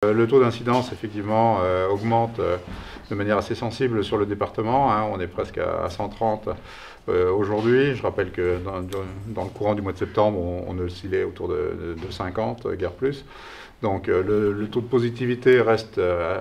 Le taux d'incidence, effectivement, augmente de manière assez sensible sur le département. On est presque à 130 aujourd'hui. Je rappelle que dans le courant du mois de septembre, on oscillait autour de 50, guère plus. Donc le taux de positivité reste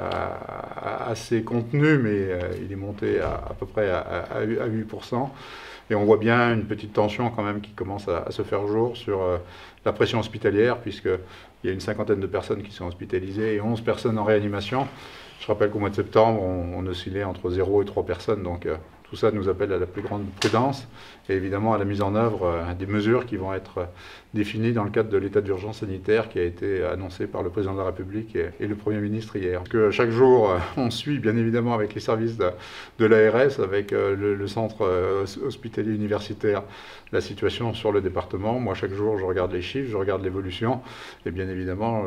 assez contenu, mais il est monté à peu près à 8%. Et on voit bien une petite tension quand même qui commence à se faire jour sur la pression hospitalière, puisqu'il y a une cinquantaine de personnes qui sont hospitalisées et 11 personnes en réanimation. Je rappelle qu'au mois de septembre, on oscillait entre 0 et 3 personnes. Donc tout ça nous appelle à la plus grande prudence et évidemment à la mise en œuvre des mesures qui vont être définies dans le cadre de l'état d'urgence sanitaire qui a été annoncé par le président de la République et le Premier ministre hier. Que chaque jour, on suit bien évidemment avec les services de l'ARS, avec le centre hospitalier universitaire, la situation sur le département. Moi, chaque jour, je regarde les chiffres, je regarde l'évolution et bien évidemment,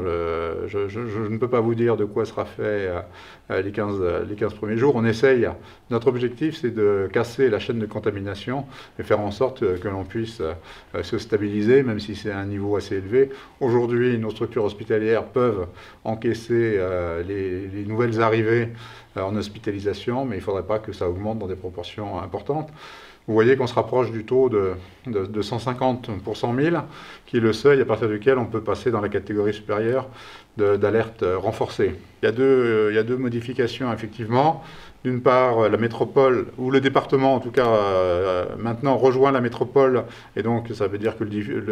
je ne peux pas vous dire de quoi sera fait les 15 premiers jours. On essaye. Notre objectif, c'est de casser la chaîne de contamination et faire en sorte que l'on puisse se stabiliser, même si c'est un niveau assez élevé. Aujourd'hui, nos structures hospitalières peuvent encaisser les nouvelles arrivées en hospitalisation, mais il ne faudrait pas que ça augmente dans des proportions importantes. Vous voyez qu'on se rapproche du taux de 150 pour 100 000, qui est le seuil à partir duquel on peut passer dans la catégorie supérieure d'alerte renforcée. Il y a deux modifications, effectivement. D'une part, la métropole, ou le département en tout cas, maintenant rejoint la métropole, et donc ça veut dire que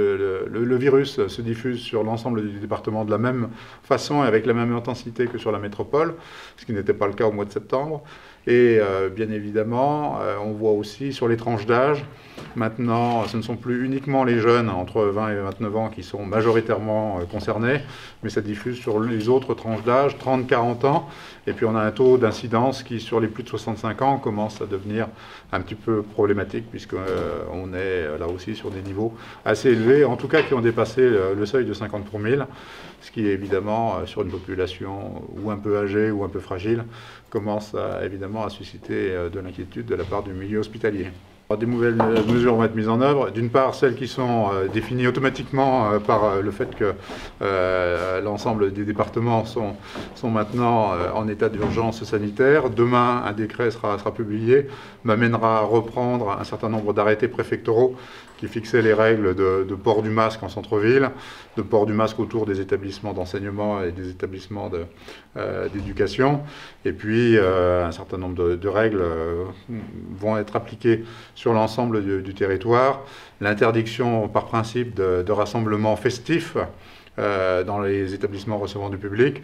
le virus se diffuse sur l'ensemble du département de la même façon et avec la même intensité que sur la métropole, ce qui n'était pas le cas au mois de septembre. Et bien évidemment, on voit aussi sur les tranches d'âge, maintenant ce ne sont plus uniquement les jeunes entre 20 et 29 ans qui sont majoritairement concernés, mais ça diffuse sur les autres tranches d'âge, 30-40 ans, et puis on a un taux d'incidence qui sur les plus de 65 ans commence à devenir un petit peu problématique, puisqu'on est là aussi sur des niveaux assez élevés, en tout cas qui ont dépassé le seuil de 50 pour 1000, ce qui est évidemment sur une population ou un peu âgée ou un peu fragile, commence évidemment à susciter de l'inquiétude de la part du milieu hospitalier. Des nouvelles mesures vont être mises en œuvre. D'une part, celles qui sont définies automatiquement par le fait que l'ensemble des départements sont maintenant en état d'urgence sanitaire. Demain, un décret sera publié, m'amènera à reprendre un certain nombre d'arrêtés préfectoraux qui fixaient les règles de port du masque en centre-ville, de port du masque autour des établissements d'enseignement et des établissements d'éducation. Et puis, un certain nombre de règles vont être appliquées sur l'ensemble du territoire. L'interdiction par principe de rassemblements festifs dans les établissements recevant du public.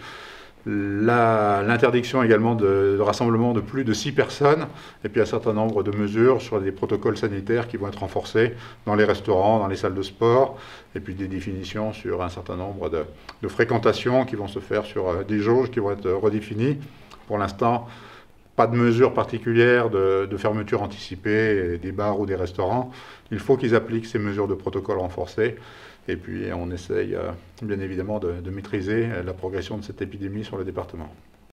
L'interdiction également de rassemblement de plus de 6 personnes, et puis un certain nombre de mesures sur des protocoles sanitaires qui vont être renforcés dans les restaurants, dans les salles de sport, et puis des définitions sur un certain nombre de fréquentations qui vont se faire sur des jauges qui vont être redéfinies. Pour l'instant, pas de mesures particulières de fermeture anticipée des bars ou des restaurants. Il faut qu'ils appliquent ces mesures de protocole renforcées. Et puis on essaye bien évidemment de maîtriser la progression de cette épidémie sur le département.